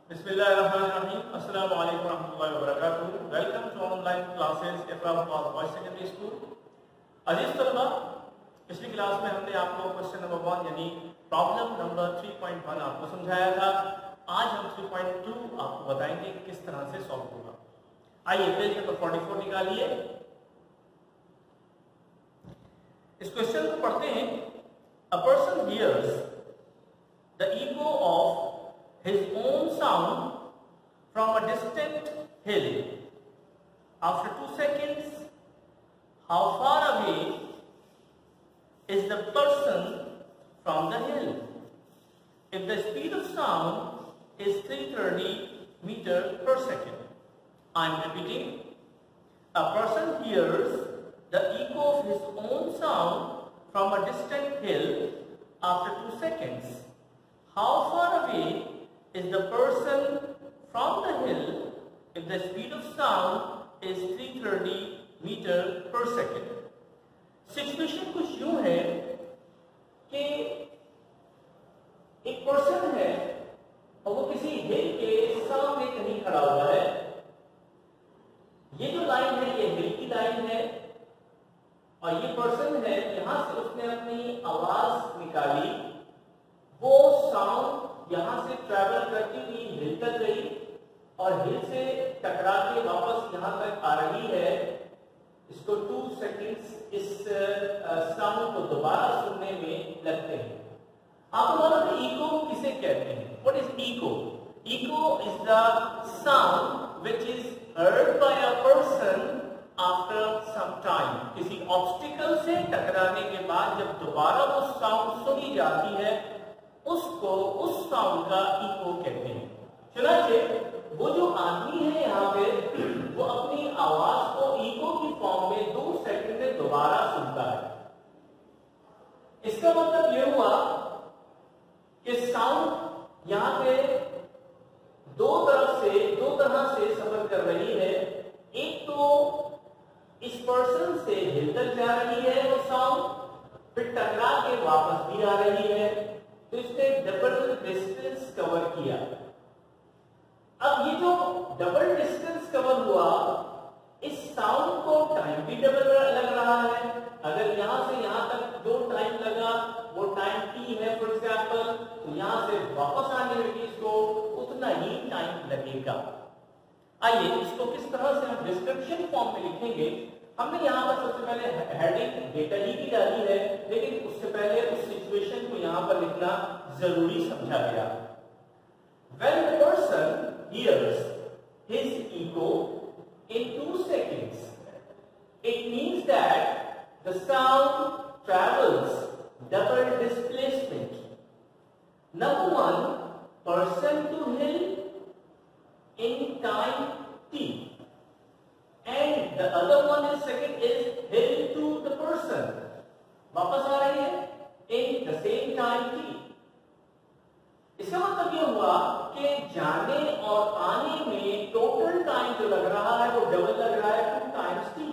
बिस्मिल्लाहिर्रहमानिर्रहीम। अस्सलामु अलैकुम रहमतुल्लाहि व बरकातुहू। Welcome to online classes Iqra boys secondary school. अजीज तलबा, पिछली क्लास में हमने आपको क्वेश्चन नंबर 1 यानी प्रॉब्लम नंबर 3.1 आपको समझाया था। आज हम 3.2 आपको बताएंगे कि किस तरह से सॉल्व होगा। आइए पेज नंबर 44 निकालिए। इस क्वेश्चन को पढ़ते हैं। A person hears the echo of his own sound from a distant hill. After 2 seconds, how far away is the person from the hill? If the speed of sound is 330 meters per second. I am repeating. A person hears the echo of his own sound from a distant hill after 2 seconds. How far away is the person from the hill if the speed of sound is 330 meters per second? Situation कुछ यूं है कि एक person है और वो किसी हिल के सामने कहीं खड़ा हुआ है। ये जो लाइन है ये हिल की लाइन है और ये पर्सन है, यहां से उसने अपनी आवाज निकाली। वो साउंड यहां से ट्रैवल करती हुई हिल तक गई और हिल से टकरा के वापस यहां तक आ रही है। इसको 2 सेकंड्स इस साउंड को दोबारा सुनने में लगते हैं। आपको मालूम है इको किसे कहते हैं? What is echo? Echo is the sound which is heard by a person after some time. किसी ऑब्स्टिकल से टकराने के बाद जब दोबारा वो साउंड सुनी जाती है उसको उस साउंड का इको कहते हैं। चुनाचे वो जो आदमी है यहाँ पे वो अपनी आवाज को इको की फॉर्म में 2 सेकंड में दोबारा सुनता है। इसका मतलब ये हुआ कि साउंड यहाँ पे दो तरह से सफर कर रही है। एक तो इस पर्सन से हिल तक जा रही है वो साउंड, फिर टकरा के वापस भी आ रही है, तो इसने डबल डिस्टेंस कवर किया। अब ये जो डबल डिस्टेंस कवर हुआ, इस साउंड को टाइम भी डबल लग रहा है। अगर यहां से यहां तक जो टाइम लगा वो टाइम टी है फॉर एग्जांपल, तो यहां से वापस आने में भी इसको उतना ही टाइम लगेगा। आइए इसको किस तरह से हम डिस्क्रिप्शन फॉर्म में लिखेंगे। हमने यहाँ पर सबसे पहले हेडिंग डेटा ही की डाली है, लेकिन उससे पहले उस सिचुएशन को यहाँ पर लिखना जरूरी समझा गया। When the person hears his echo in 2 seconds, it means that the sound travels double displacement. Number 1, person to hill in time t. And the other one is second is hill to the person. वापस आ रही है in the same time t. इसका मतलब ये हुआ कि जाने और आने में टोटल टाइम जो लग रहा है वो डबल लग रहा है 2 times t.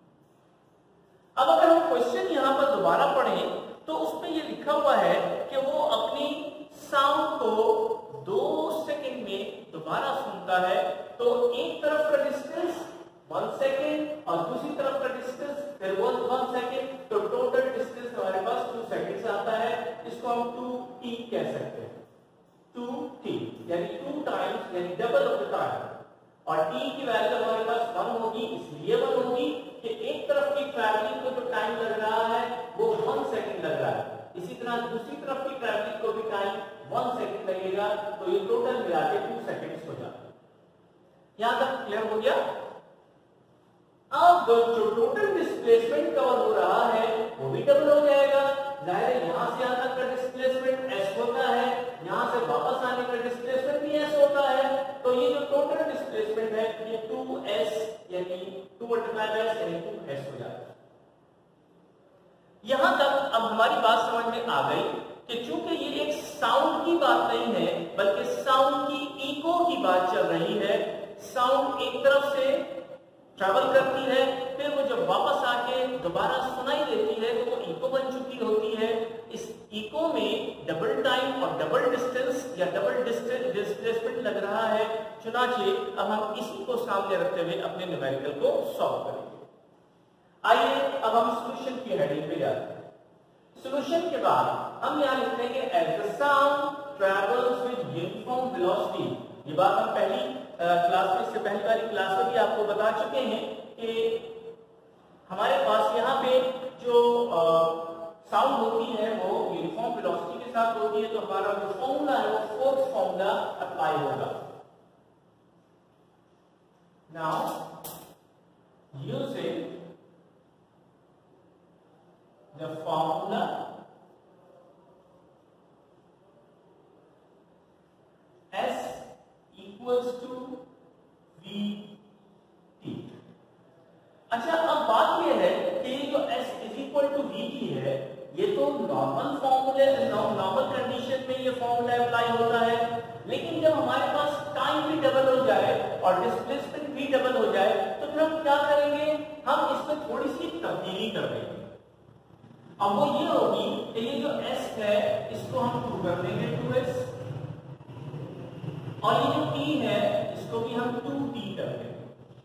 अब अगर हम क्वेश्चन यहां पर दोबारा पढ़ें तो उसमें ये लिखा हुआ है कि वो अपनी साउंड को 2 सेकंड में दोबारा सुनता है। तो एक तरफ का डिस्टेंस 1 सेकेंड और दूसरी तरफ का डिस्टेंस फिर 1 सेकेंड, तो टोटल डिस्टेंस हमारे पास 2 सेकेंड्स आता है। इसको हम 2t कह सकते हैं। 2t यानी 2 टाइम्स यानी डबल ऑफ द टाइम। और t की वैल्यू हमारे पास 1 होगी, इसलिए 1 होगी कि एक तरफ की ट्रैवलिंग को जो टाइम लग रहा है वो 1 सेकेंड लग रहा है। इसी तरह दूसरी तरफ की ट्रैवलिंग को भी टाइम 1 सेकेंड लगेगा, तो ये टोटल मिला के 2 सेकेंड्स हो जाता है। यहां तक क्लियर हो गया? अब जो टोटल डिस्प्लेसमेंट कवर हो रहा है वो भी डबल हो जाएगा। जाहिर है यहां से यहां तक का डिस्प्लेसमेंट s होता है, यहां से वापस आने का डिस्प्लेसमेंट भी s होता है। तो ये जो टोटल डिस्प्लेसमेंट है ये 2s यानी 2 मल्टीप्लाई बाय s यानी 2s हो जाता है। यहां तक अब हमारी बात समझ में आ गई कि चूंकि ये एक साउंड की बात नहीं है बल्कि साउंड की इको की बात चल रही है। साउंड एक तरफ से ट्रैवल करती है, फिर वो जब वापस आके दोबारा सुनाई देती है तो वो इको बन चुकी होती है। इस इको में डबल टाइम और डबल डिस्टेंस या डबल डिस्प्लेसमेंट लग रहा है, चुनाचे अब हम इसी को सामने रखते हुए अपने न्यूमेरिकल को सॉल्व करेंगे। आइए अब हम सॉल्यूशन की हेडिंग पे जाते हैं। सॉल्यूशन के बाद हम यहाँ लिखते हैं कि as the sound travels with uniform velocity. ये बात हम पहली क्लास में, इससे पहली वाली क्लास में भी आपको बता चुके हैं कि हमारे पास यहाँ पे जो साउंड होती है वो यूनिफॉर्म वेलोसिटी के साथ होती है, तो हमारा जो फॉर्मूला है वो फोर्स फॉर्मूला अप्लाई होगा। Now using the formula S equals to VT। अच्छा, अब बात यह है कि जो S is equal to VT है, ये तो नॉर्मल फॉर्मूले, नॉर्मल कंडीशन में ये फॉर्मूला अप्लाई होता है, लेकिन जब हमारे पास टाइम भी डबल हो जाए और डिस्प्लेसमेंट भी डबल हो जाए तो फिर हम क्या करेंगे, हम इसमें थोड़ी सी तब्दीली कर देंगे। अब वो ये होगी कि ये जो S है इसको हम 2 कर देंगे 2S, और ये जो T है इसको भी हम 2T कर देंगे।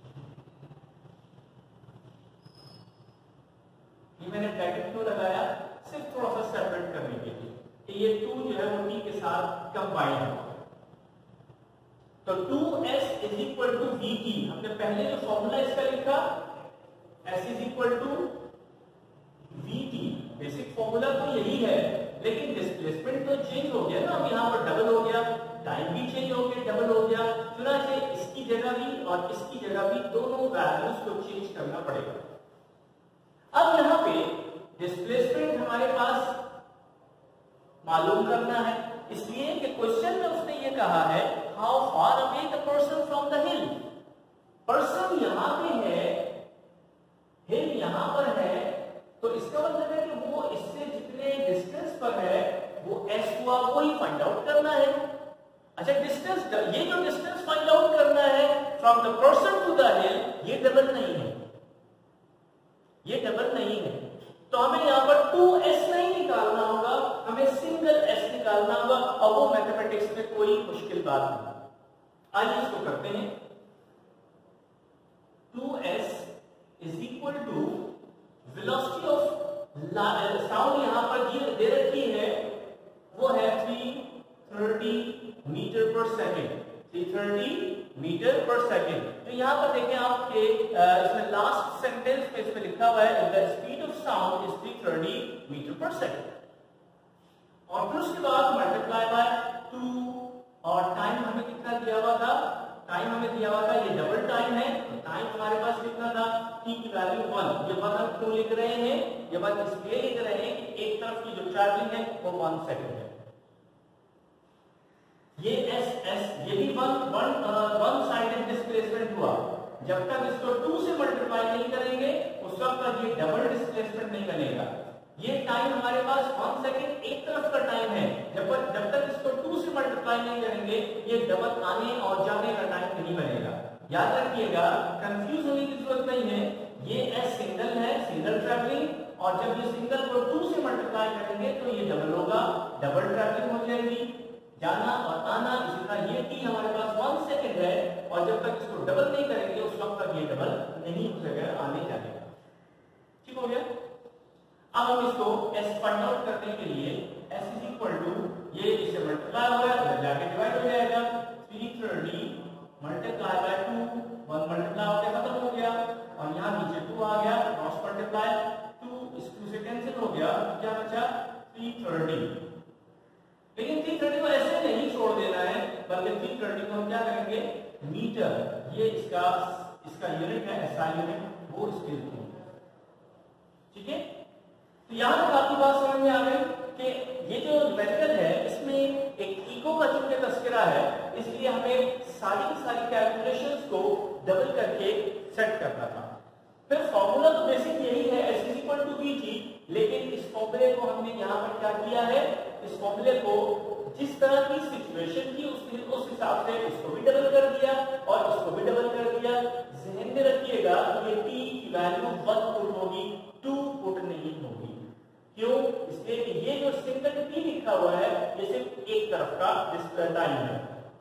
ये मैंने ब्रैकेट क्यों लगाया, सिर्फ थोड़ा सा सेपरेट करने के लिए कि ये 2 जो है वो T के साथ कंबाइन हो। तो 2S is equal to VT, हमने पहले जो फॉर्मूला इसका लिखा S is equal to VT, basic formula तो यही है, लेकिन डिस्प्लेसमेंट तो चेंज हो गया ना, अब यहाँ पर डबल हो गया, टाइम भी चेंज हो गया, डबल हो गया, चुनाचे इसकी जगह भी और इसकी जगह भी दोनों वैल्यूज को चेंज करना पड़ेगा। अब यहाँ पे डिस्प्लेसमेंट हमारे पास मालूम करना है, इसलिए कि क्वेश्चन में उसने ये कहा है how far away the person from the hill. Person यहाँ पे है, हिल यहाँ पर है, तो इसका मतलब है कि वो इससे जितने डिस्टेंस पर है वो S को आपको ही फाइंड आउट करना है। अच्छा, डिस्टेंस, ये जो डिस्टेंस फाइंड आउट करना है from the person to the hill, ये डबल नहीं है, ये डबल नहीं है, तो हमें यहाँ पर 2S नहीं निकालना होगा, हमें सिंगल S निकालना होगा, और वो मैथमेटिक्स में कोई मुश्किल बात नहीं। आइए इसको करते हैं। 2S is equal to velocity of sound यहाँ पर दे रखी है, वो है 330 metre per second, 330 metre per second. तो यहाँ पर देखें आपके इसमें लास्ट सेंटेंस में इसमें लिखा हुआ है the speed of sound is 330 metre per second, और फिर उसके बाद मल्टीप्लाई बाय 2, और टाइम हमें कितना दिया हुआ था, टाइम हमें दिया हुआ था, ये डबल टाइम है, टाइम हमारे पास कितना था, T की वैल्यू 1। ये बात हम क्यों लिख रहे हैं, ये बात इसलिए लिख रहे हैं कि एक तरफ की जो ट्रैवलिंग है वो 1 सेकंड है। ये S ये भी वन साइडेड डिस्प्लेसमेंट हुआ, जब तक इसको 2 से मल्टीप्लाई नहीं करेंगे उस वक्त तक ये डबल डिस्प्लेसमेंट नहीं बनेगा। ये टाइम हमारे पास 1 सेकंड एक तरफ का टाइम है, जब तक इसको 2 से मल्टीप्लाई नहीं करेंगे ये डबल आने और जाने का टाइम नहीं बनेगा। याद रखिएगा, कंफ्यूज होने की जरूरत नहीं है, ये S सिंगल है, सिंगल ट्रैवलिंग, और जब ये सिंगल को 2 से मल्टीप्लाई करेंगे तो ये डबल होगा, डबल ट्रैवलिंग हो जाएगी, जाना और आना। इसी तरह ये T हमारे पास 1 सेकंड है, और जब तक इसको डबल नहीं करेंगे उस वक्त तक ये डबल नहीं हो सकेगा आने जाने का। ठीक हो गया। अब हम इसको S फाइंड आउट करने के लिए S इज इक्वल टू, ये इससे मल्टीप्लाई होगा, इधर जाके डिवाइड हो जाएगा, 330 मल्टीप्लाई बाय 2, 1 मल्टीप्लाई होकर खत्म हो गया, और यहाँ नीचे 2 आ गया, क्रॉस मल्टीप्लाई 2, इस 2 से कैंसिल हो गया, क्या बचा 330। लेकिन 330 को ऐसे नहीं छोड़ देना है, बल्कि 330 को हम क्या करेंगे, मीटर, ये इसका यूनिट है, SI यूनिट, वो इसके लिखेंगे। ठीक है, तो यहाँ तक आपकी बात समझ में आ गई कि ये जो न्यूमेरिकल है इसमें एक इको का चूंकि तस्करा है, इसलिए हमें सारी की सारी कैलकुलेशंस को डबल करके सेट करना था। फिर फॉर्मूला तो बेसिक यही है, S is equal to VT, लेकिन इस फॉर्मूले को हमने यहाँ पर क्या किया है, इस फॉर्मूले को जिस तरह की सिचुएशन थी उस हिसाब से इसको भी डबल कर दिया और इसको भी डबल कर दिया। ध्यान में रखिएगा ये T की वैल्यू 1 पुट होगी, 2 पुट नहीं होगी। क्यों? इसलिए कि ये जो सिंगल T लिखा हुआ है ये सिर्फ एक तरफ का टाइम है,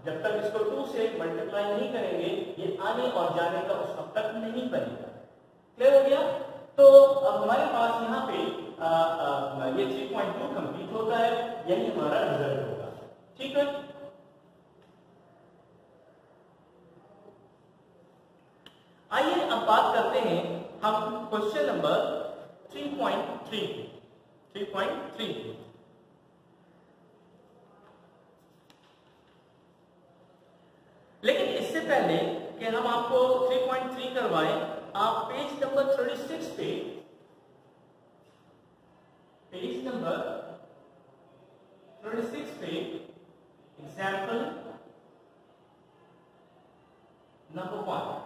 जब तक इसको 2 से मल्टीप्लाई नहीं करेंगे ये आने और जाने का उस वक्त तक नहीं बनेगा। क्लियर हो गया? तो अब हमारे पास यहाँ पे ये 3.2 कंप्लीट होता है, यही हमारा रिजल्ट होगा। ठीक है, आइए अब बात करते हैं हम क्वेश्चन नंबर 3.3 लेकिन इससे पहले कि हम आपको 3.3 करवाएं, आप पेज नंबर 36 पे एग्जाम्पल नंबर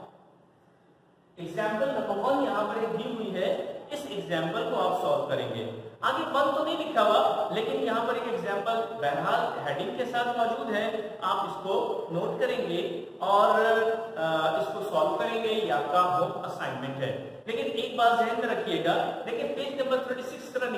1 यहां पर एक दी हुई है, इस एग्जाम्पल को आप सॉल्व करेंगे। आगे 1 तो नहीं लिखा हुआ, लेकिन यहाँ पर एक एग्जाम्पल बहरहाल हेडिंग के साथ मौजूद है, आप इसको नोट करेंगे और इसको सॉल्व करेंगे, ये आपका होम असाइनमेंट है। लेकिन एक बात ध्यान में रखिएगा, देखिए पेज नंबर 36 तरह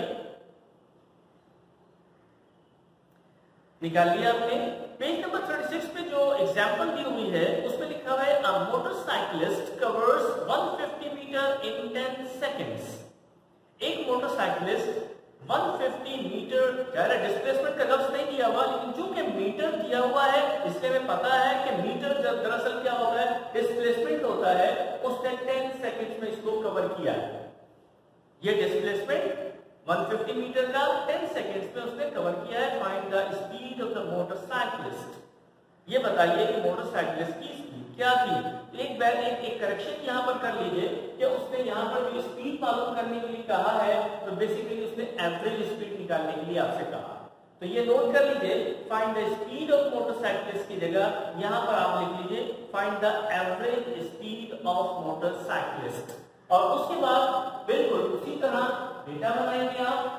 निकाल लिया आपने। पेज नंबर 36 पे जो एग्जाम्पल दी हुई है उसमें लिखा हुआ है a motorcyclist covers 150 metre in 10 seconds. एक मोटरसाइकिलिस्ट 150 मीटर, ज़्यादा डिस्प्लेसमेंट का लफ्ज नहीं दिया हुआ, लेकिन चूंकि मीटर दिया हुआ है इसलिए हमें पता है कि मीटर जब दरअसल क्या होता है, डिस्प्लेसमेंट होता है। उसने 10 सेकेंड्स में इसको कवर किया है। ये डिस्प्लेसमेंट 150 मीटर का 10 सेकेंड्स में उसने कवर किया है। Find the speed of the motorcyclist. ये बताइए कि मोटरसाइकिलिस्ट की स्पीड क्या थी। एक करेक्शन यहां पर कर लीजिए कि उसने यहां पर जो स्पीड मालूम करने के लिए कहा है, तो बेसिकली उसने एवरेज स्पीड निकालने के लिए आपसे कहा। तो ये नोट कर लीजिए, find the speed of motorcyclist की जगह यहां पर आप लिख लीजिए find the average speed of motorcyclist. और उसके बाद बिल्कुल उसी तरह डेटा बनाएंगे आप,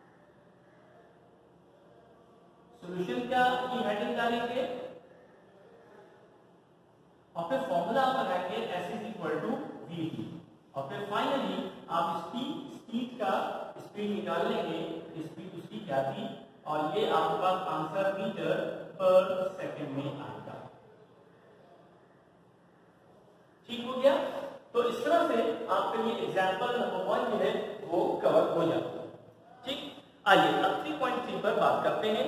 सॉल्यूशन क्या की हेडिंग डालेंगे और फिर फॉर्मूला आप लगाएंगे S = VT। और फिर फाइनली आप स्पीड का स्पीड निकाल लेंगे, स्पीड उसकी क्या थी, और ये आपके पास आंसर मीटर पर सेकंड में आएगा। ठीक हो गया? तो इस तरह से आपका ये एग्जाम्पल नंबर 1 जो है वो कवर हो जाता है। ठीक, आइए अब 3.3 पर बात करते हैं।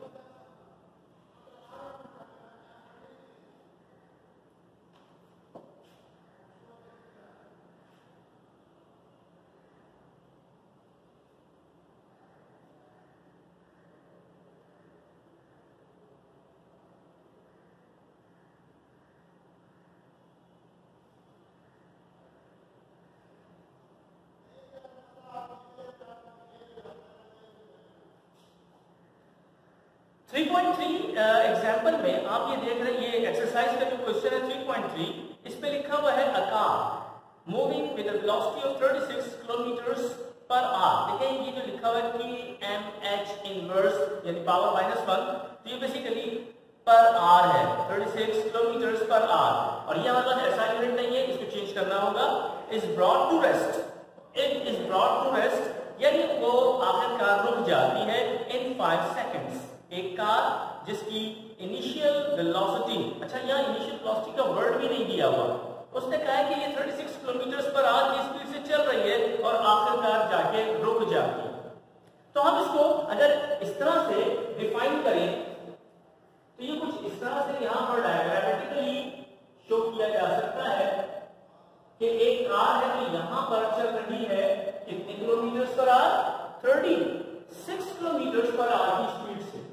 एग्जाम्पल में आप ये देख रहे हैं, ये एक्सरसाइज का जो क्वेश्चन है 3.3, इस पे लिखा हुआ है a car moving with a velocity of 36 kilometre per hour. देखिए ये जो लिखा हुआ है kmh इनवर्स यानी पावर -1, तो ये बेसिकली पर आवर है, 36 किलोमीटर पर आवर। और ये हमारे पास ऐसा यूनिट नहीं है, इसको चेंज करना होगा। Is brought to rest, it is brought to rest यानी वो आखिरकार रुक जाती है इन 5 सेकंड्स। एक कार जिसकी इनिशियल वेलोसिटी, अच्छा यहाँ इनिशियल वेलोसिटी का वर्ड भी नहीं दिया हुआ, उसने कहा है कि ये 36 किलोमीटर पर आवर की स्पीड से चल रही है और आखिरकार जाके रुक जाती है। तो हम इसको अगर इस तरह से डिफाइन करें तो ये कुछ इस तरह से यहाँ पर डायग्रामेटिकली शो किया जा सकता है कि एक कार है जो यहाँ पर चल रही है कितने kilometre per hour, 36 kilometre per hour की स्पीड से,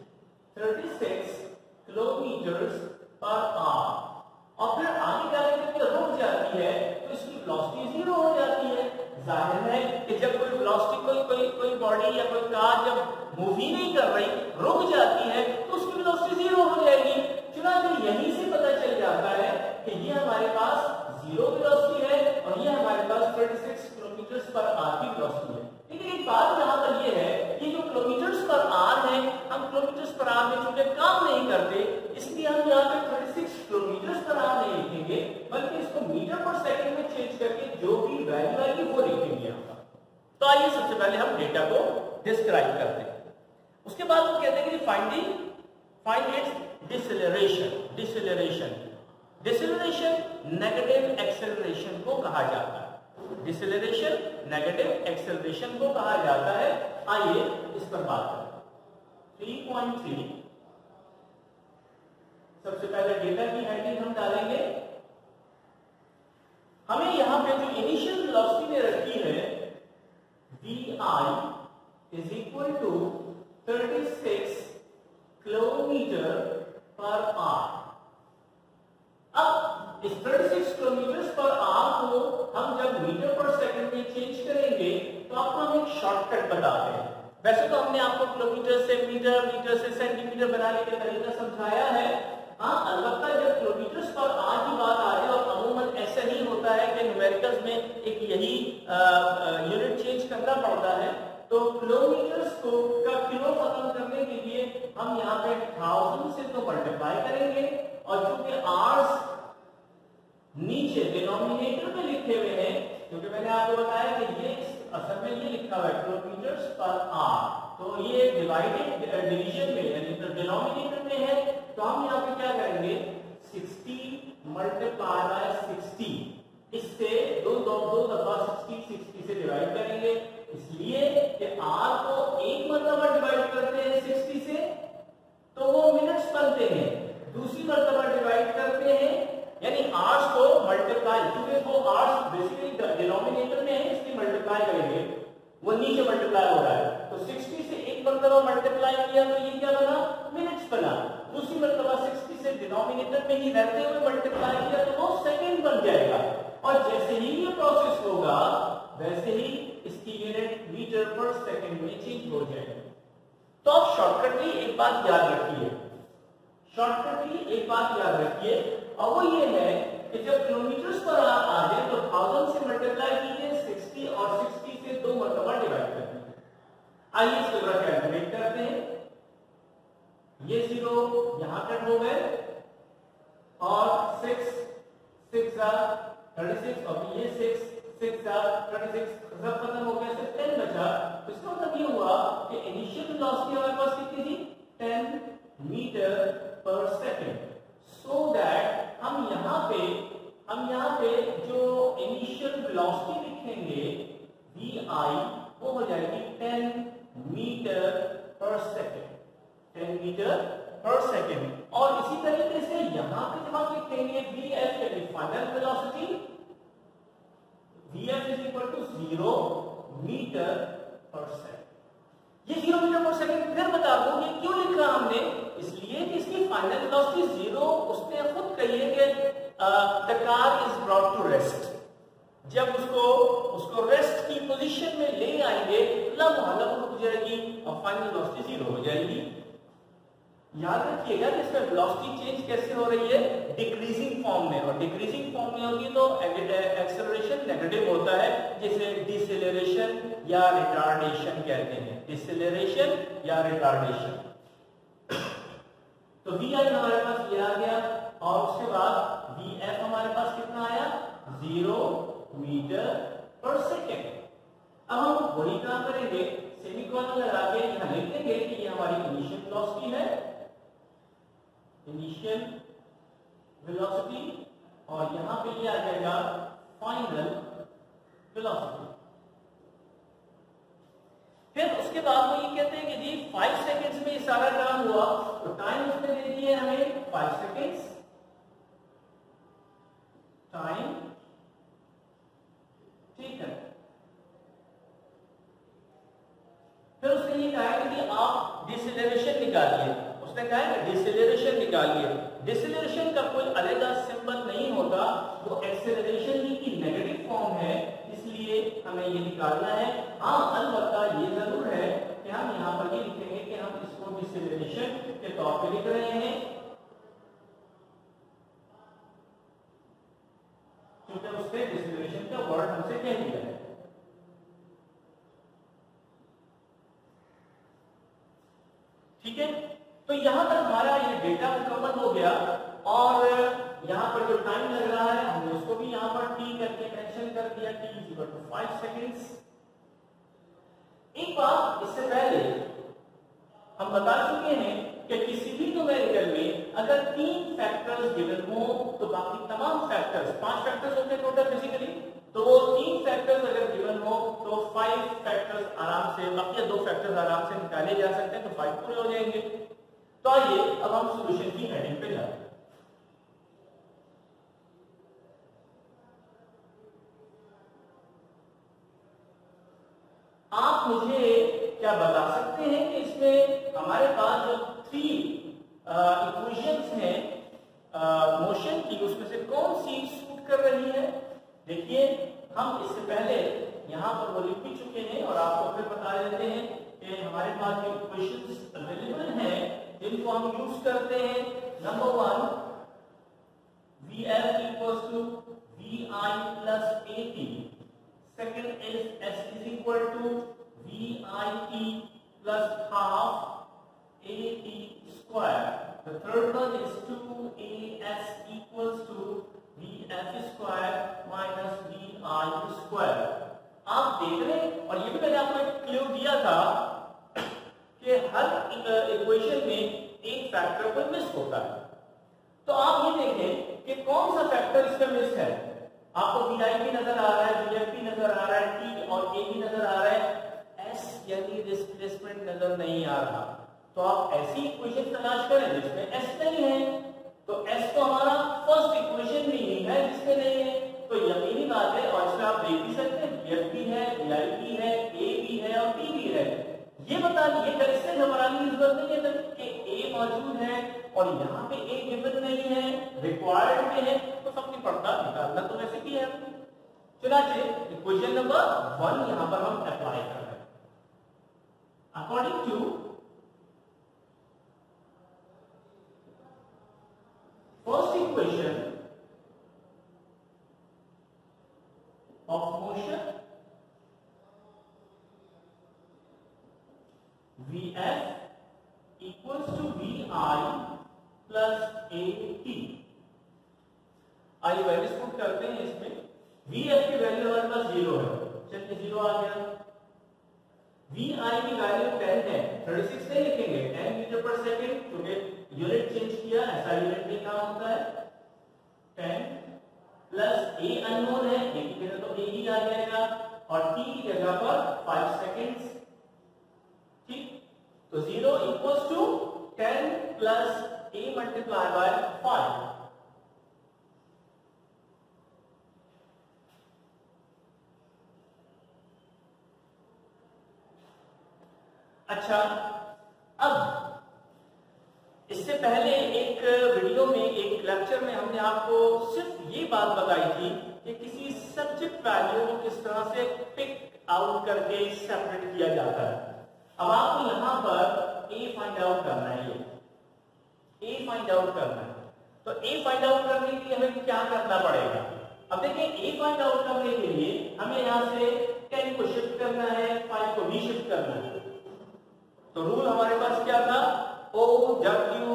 36 किलोमीटर पर आवर। और फिर आगे जाके जब ये रुक जाती है तो इसकी वेलोसिटी 0 हो जाती है। जाहिर है कि जब कोई वेलोसिटी कोई बॉडी या कोई कार जब मूव ही नहीं कर रही, रुक जाती है, तो उसकी वेलोसिटी 0 हो जाएगी। चुनांचे यहीं से पता चल जाता है कि ये हमारे पास 0 वेलोसिटी है और ये हमारे पास 36 किलोमीटर पर आवर की वेलोसिटी है। लेकिन एक बात यहाँ पर ये है कि जो किलोमीटर पर आवर है, हम किलोमीटर पर आवर में चूंकि काम नहीं करते, इसलिए हम यहाँ पे 36 किलोमीटर पर आवर नहीं लिखेंगे, बल्कि इसको मीटर पर सेकंड में चेंज करके जो भी वैल्यू आएगी वो लिखेंगे यहाँ पर। तो आइए सबसे पहले हम डेटा को डिस्क्राइब करते हैं। उसके बाद वो कहते हैं कि finding find its deceleration. Deceleration negative acceleration को कहा जाता है। डिसेलरेशन नेगेटिव एक्सेलरेशन को कहा जाता है। आइए इस पर बात करें। 3.3 सबसे पहले डेटा की हेडिंग हम डालेंगे। हमें यहां पे जो इनिशियल वेलोसिटी ने रखी है vi is equal to 36 kilometre per hour. अब इस 36 किलोमीटर पर आवर को हम जब मीटर पर सेकंड में चेंज करेंगे तो आपको हम एक शॉर्टकट बताते हैं। वैसे तो हमने आपको किलोमीटर से मीटर, मीटर से सेंटीमीटर बनाने का तरीका समझाया है। हाँ, अलबत्ता जब किलोमीटर पर आवर की बात आ रही है, और अमूमन ऐसा नहीं होता है कि न्यूमेरिकल्स में एक यही यूनिट चेंज करना पड़ता है, तो किलोमीटर्स को का किलो खत्म करने के लिए हम यहाँ पे 1000 से तो मल्टीप्लाई करेंगे, और चूंकि आवर्स नीचे डिनोमिनेटर में लिखे हुए हैं, क्योंकि मैंने आपको बताया कि ये असल में ये लिखा हुआ है किलोमीटर्स पर आवर, तो ये डिवाइडेड डिवीजन में यानी डिनोमिनेटर में है, तो हम यहाँ पे क्या करेंगे 60 मल्टीप्लाई बाय 60, इससे दो दफा 60 से डिवाइड करेंगे, इसलिए कि r को एक मरतबा डिवाइड करते हैं 60 से तो वो मिनट्स बनते हैं, दूसरी मरतबा डिवाइड करते हैं यानी आवर्स को मल्टीप्लाई, क्योंकि वो आवर्स बेसिकली डिनोमिनेटर में है इसलिए मल्टीप्लाई करेंगे, वो नीचे मल्टीप्लाई हो रहा है, तो 60 से एक मरतबा मल्टीप्लाई किया तो ये क्या बना मिनट्स बना, दूसरी मरतबा 60 से डिनोमिनेटर में ही रहते हुए मल्टीप्लाई किया तो वो सेकंड बन जाएगा, और जैसे ही ये प्रोसेस होगा वैसे ही इसकी यूनिट मीटर पर सेकंड में चेंज हो जाएगी। तो आप शॉर्टकटली एक बात याद रखिए, और वो ये है कि जब किलोमीटर पर आप आ जाए तो 1000 से मल्टीप्लाई कीजिए 60 और 60 से दो मरतबा डिवाइड कर दीजिए। आइए इसको जरा कैलकुलेट करते हैं। ये 0 यहां कट हो गए और 6 36 और ये 6 36 सब खत्म हो गया, सिर्फ 10 बचा। तो इसका मतलब ये हुआ कि इनिशियल वेलोसिटी हमारे पास कितनी थी 10 metre per second, so that हम यहाँ पे जो इनिशियल वेलोसिटी लिखेंगे vi वो हो जाएगी 10 metre per second, 10 metre per second. और इसी तरीके से यहाँ पे जब आप लिखेंगे vf यानी final velocity, vf is equal to 0 metre per second. ये 0 मीटर पर सेकंड फिर बता दूं ये क्यों लिखा हमने, इसलिए कि इसकी फाइनल वेलोसिटी 0 उसने खुद कही है कि the car is brought to rest, जब उसको रेस्ट की पोजीशन में ले आएंगे लम्हा रुक जाएगी और फाइनल वेलोसिटी 0 हो जाएगी। याद रखिएगा कि इसमें वेलोसिटी चेंज कैसे हो रही है डिक्रीजिंग फॉर्म में, और डिक्रीजिंग फॉर्म में होगी तो एक्सेलरेशन नेगेटिव होता है, जिसे डिसेलरेशन या रिटार्डेशन कहते हैं, डिसेलरेशन या रिटार्डेशन। तो vi हमारे पास ये आ गया, और उसके बाद vf हमारे पास कितना आया 0 मीटर पर सेकेंड। अब हम वही काम करेंगे, सेमीकोलन लगा के यहां लिख देंगे कि ये हमारी इनिशियल वेलोसिटी है, इनिशियल वेलोसिटी, और यहां पे ये आ जाएगा फाइनल वेलोसिटी। फिर उसके बाद वो ये कहते हैं कि जी 5 सेकंड्स में ये सारा काम हुआ, तो टाइम उसने दे दिया है हमें 5 सेकंड्स, टाइम, ठीक है। फिर उसने ये कहा कि आप डिसेलरेशन निकालिए, उसने कहा है डिसेलरेशन निकालिए। डिसेलरेशन का कोई अलग सिंबल नहीं होता, वो एक्सेलरेशन की नेगेटिव फॉर्म है, इसलिए हमें ये निकालना है। हाँ, अलबत्ता ये जरूर है कि हम यहाँ पर ये लिखेंगे कि हम इसको डिसेलरेशन के तौर पे लिख रहे हैं, क्योंकि उसने डिसेलरेशन का वर्ड हमसे कह दिया है। ठीक है, तो यहां तक हमारा ये डेटा मुकम्मल हो गया, और यहां पर जो टाइम लग रहा है हमने उसको भी यहां पर t करके मेंशन कर दिया, t is equal to 5 seconds. एक बात इससे पहले हम बता चुके हैं कि किसी भी न्यूमेरिकल अगर 3 फैक्टर्स गिवन हो तो बाकी तमाम फैक्टर्स, 5 फैक्टर्स होते हैं टोटल बेसिकली, तो वो 3 फैक्टर्स अगर गिवन हो तो 5 फैक्टर्स आराम से, बाकी 2 फैक्टर्स आराम से निकाले जा सकते हैं, तो 5 पूरे हो जाएंगे। तो आइए अब हम सॉल्यूशन की हेडिंग पे जाते हैं। आप मुझे क्या बता सकते हैं कि इसमें हमारे पास जो 3 इक्वेशंस हैं मोशन की, उसमें से कौन सी सूट कर रही है? देखिए, हम इससे पहले यहां पर वो लिख भी चुके हैं और आपको फिर बता देते हैं कि हमारे पास जो इक्वेशंस अवेलेबल हैं जिनको हम यूज करते हैं। Number 1, Vf equals to Vi plus At. Second is S is equal to VIT plus half AT square. The third one is 2AS equals to VF square minus VI square. आप देख रहे हैं, और ये भी मैंने आपको एक क्लू दिया था कि हर इक्वेशन में एक फैक्टर को मिस होता है। तो आप ये देखें कि कौन सा फैक्टर इसका मिस है। आपको VI भी नजर आ रहा है, VF भी नजर आ रहा है, T और A भी नजर आ रहा है, S यानी डिस्प्लेसमेंट नजर नहीं आ रहा। तो आप ऐसी इक्वेशन तलाश करें जिसमें S नहीं है। तो S तो हमारा फर्स्ट इक्वेशन में ही है जिसमें नहीं है, तो यकीनी बात है, और इसमें आप देख भी सकते हैं VF भी है, VI भी है, A भी है और T भी है। ये बता दिए, इससे घबराने की जरूरत नहीं है कि A मौजूद है और यहाँ पे A गिवन नहीं है, रिक्वायर्ड में है, तो सब नहीं पड़ता, निकालना तो वैसे भी है। चलिए इक्वेशन नंबर 1 यहाँ पर हम अप्लाई कर रहे हैं। According to first equation of motion, Vf equals to Vi plus At। आइए वैल्यूज पुट करते हैं इसमें। Vf की वैल्यू हमारे पास 0 है, चलिए 0 आ गया। Vi की वैल्यू 10 है, 36 नहीं लिखेंगे, 10 मीटर पर सेकेंड, क्योंकि यूनिट चेंज किया, ऐसा यूनिट में काम होता है। 10 प्लस A अननोन है, A की जगह तो A ही आ जाएगा, और T की जगह पर 5 सेकेंड्स। ठीक, तो 0 equals to 10 plus A multiply by 5। अच्छा, अब इससे पहले एक वीडियो में, एक लेक्चर में हमने आपको सिर्फ ये बात बताई थी कि किसी सब्जेक्ट वैल्यू को किस तरह से पिक आउट करके सेपरेट किया जाता है। अब आपको यहां पर A फाइंड आउट करना है, ये A फाइंड आउट करना है। तो A फाइंड आउट करने के लिए हमें क्या करना पड़ेगा? अब देखिए, A फाइंड आउट करने के लिए हमें यहां से 10 को शिफ्ट करना है, 5 को भी शिफ्ट करना है। तो रूल हमारे पास क्या था? O W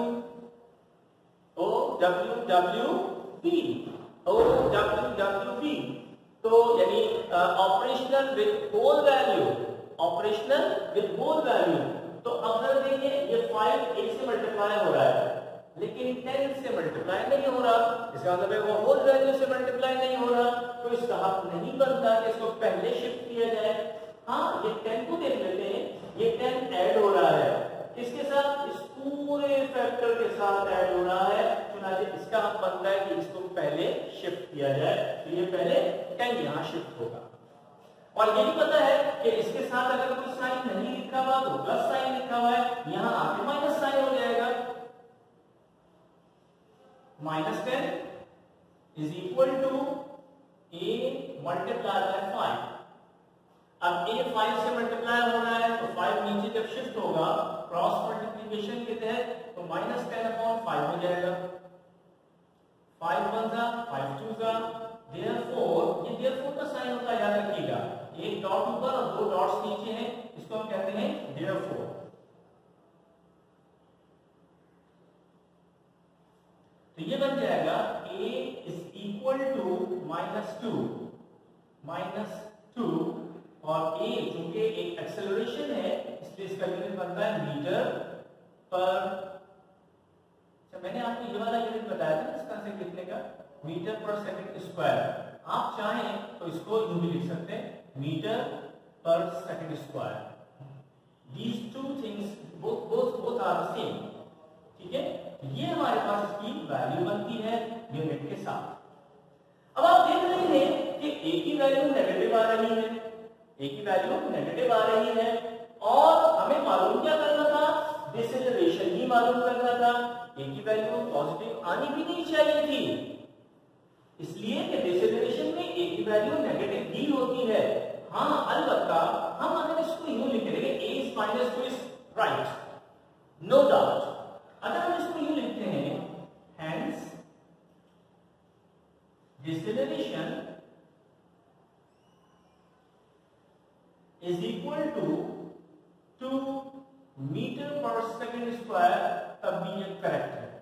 V। तो यानी operational with whole value, operational with whole value. तो अगर देखिए ये 5 A से मल्टीप्लाई हो रहा है, लेकिन 10 से मल्टीप्लाई नहीं हो रहा, इसका मतलब है वो होल वैल्यू से मल्टीप्लाई नहीं हो रहा, तो इसका हक नहीं बनता कि इसको पहले शिफ्ट किया जाए। हाँ, ये 10 को देख लेते हैं, ये 10 ऐड हो रहा है, इसके साथ इस पूरे फैक्टर के साथ ऐड हो रहा है, चुनाचे इसका हक बनता है कि इसको पहले शिफ्ट किया जाए। तो ये पहले 10 यहां शिफ्ट होगा, और ये भी पता है कि इसके साथ अगर कोई साइन नहीं लिखा हुआ तो प्लस साइन लिखा हुआ है, यहां आके माइनस साइन हो जाएगा। -10 is equal to A multiply by 5। अब A 5 से मल्टीप्लाई हो रहा है, तो 5 नीचे जब शिफ्ट होगा क्रॉस मल्टीप्लिकेशन के तहत, तो -10/5 हो जाएगा। 5 1 जा 5 2 जा, देयरफॉर, ये देयरफॉर का साइन होता है, याद रखिएगा। एक डॉट ऊपर और 2 डॉट्स नीचे हैं, इसको हम कहते हैं देयरफॉर। तो ये बन जाएगा A इज इक्वल टू -2 और A चूंकि एक एक्सेलरेशन है, इसलिए इसका यूनिट बनता है मीटर पर, मैंने आपको ये वाला यूनिट बताया था इस तरह से लिखने का, मीटर पर सेकंड स्क्वायर। आप चाहें तो इसको यूं भी लिख सकते हैं, metre per second square. These two things both are the same। ठीक है, ये हमारे पास इसकी वैल्यू बनती है यूनिट के साथ। अब आप देख रहे हैं कि ए की वैल्यू नेगेटिव आ रही है, ए की वैल्यू नेगेटिव आ रही है, और हमें मालूम क्या करना था, डिसेलरेशन ही मालूम करना था। ए की वैल्यू पॉजिटिव आनी भी नहीं चाहिए थी, इसलिए कि डिसेलरेशन में ए की वैल्यू नेगेटिव ही होती है। हाँ, अलबत्ता हम अगर इसको यूं लिख देंगे a is minus 2 is right, no doubt। अगर हम इसको यूं लिखते हैं, hence deceleration is equal to 2 metre per second square, तब भी ये करेक्ट है।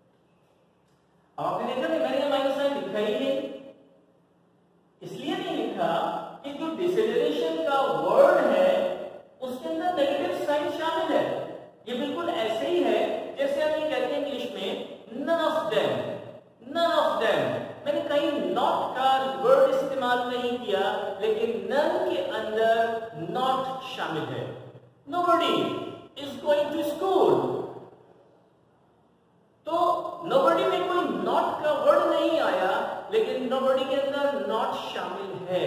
आपने देखा कि मैंने माइनस साइन लिखा ही नहीं, इसलिए नहीं लिखा कि जो डिसेलरेशन का वर्ड है उसके अंदर नेगेटिव साइन शामिल है। ये बिल्कुल ऐसे ही है जैसे हम ये कहते हैं इंग्लिश में none of them, none of them. मैंने कहीं नॉट का वर्ड इस्तेमाल नहीं किया, लेकिन नन के अंदर नॉट शामिल है। Nobody is going to school, तो नोबडी में कोई नॉट का वर्ड नहीं आया, लेकिन नोबडी के अंदर नॉट शामिल है।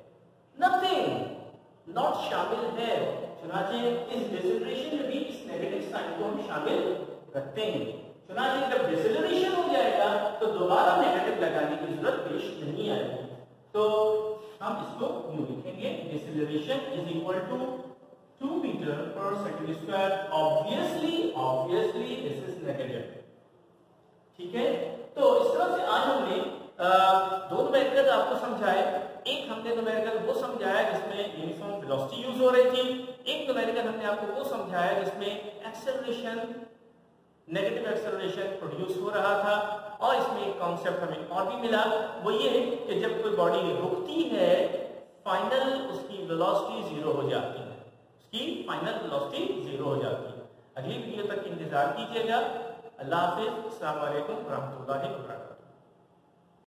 नथिंग नॉट शामिल है, चुनाचे इस डिसेलरेशन में भी इस नेगेटिव साइन को हम शामिल करते हैं। चुनाचे जब डिसेलरेशन हो जाएगा तो दोबारा नेगेटिव लगाने की जरूरत पेश नहीं आएगी। तो हम इसको यूं लिखेंगे, deceleration is equal to 2 metre per second square. Obviously this is negative. ठीक है, तो इस तरह से आज हमने दो न्यूमेरिकल आपको समझाए। एक हमने न्यूमेरिकल वो समझाया जिसमें यूनिफॉर्म वेलोसिटी यूज हो रही थी, एक न्यूमेरिकल हमने आपको वो समझाया जिसमें एक्सेलरेशन, नेगेटिव एक्सेलरेशन प्रोड्यूस हो रहा था। और इसमें एक कॉन्सेप्ट हमें और भी मिला, वो ये कि जब कोई बॉडी रुकती है, फाइनल उसकी वेलोसिटी 0 हो जाती है, उसकी फाइनल वेलोसिटी 0 हो जाती है। अगली वीडियो तक इंतजार कीजिएगा। अल्लाह हाफिज, अस्सलाम वालेकुम रहमतुल्लाहि व बरकातहू।